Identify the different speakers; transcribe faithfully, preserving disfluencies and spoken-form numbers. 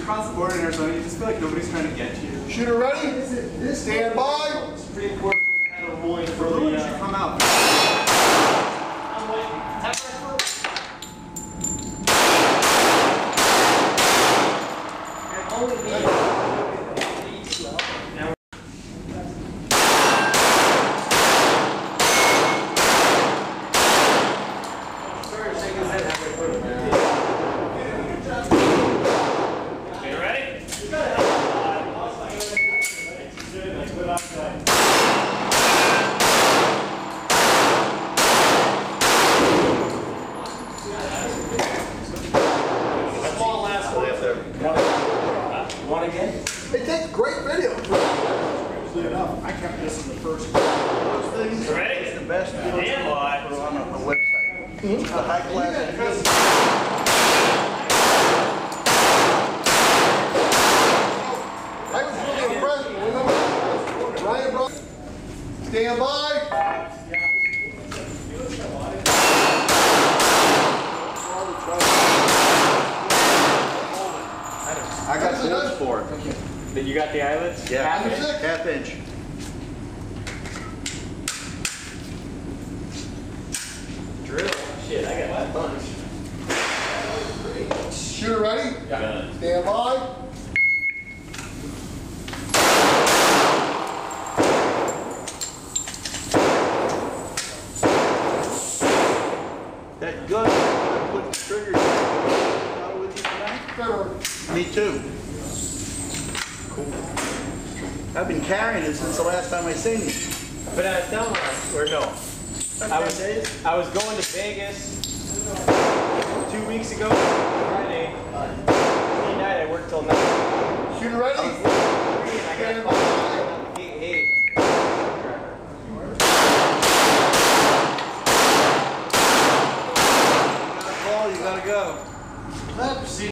Speaker 1: cross the border in Arizona, you just feel like nobody's trying to get you.
Speaker 2: Shooter ready? Stand by.
Speaker 1: Supreme Court had a ruling for the balloon should come out. I'm waiting. Tap right foot. And only me.
Speaker 2: One again? It takes great video. Enough. I kept this in the first. Those things.
Speaker 3: Ready?
Speaker 2: It's the best video
Speaker 3: yeah,
Speaker 2: put on a website. Mm-hmm. It's a high class. I was really impressed. Remember? Ryan bro. Stand by.
Speaker 4: I got holes for it.
Speaker 2: Okay.
Speaker 3: Then you got the eyelets?
Speaker 4: Yeah,
Speaker 2: half inch.
Speaker 4: Half inch.
Speaker 3: Drill. Shit, I got my bunch.
Speaker 2: Shooter ready?
Speaker 3: Yeah.
Speaker 2: Stand by.
Speaker 4: That gun, put the trigger out with you tonight? Me too. Cool. I've been carrying it since the last time I seen you.
Speaker 3: But I was telling us, or no. I was, I was going to Vegas two weeks ago, Friday. Friday night I worked till nine.
Speaker 2: Shooter ready?
Speaker 3: I got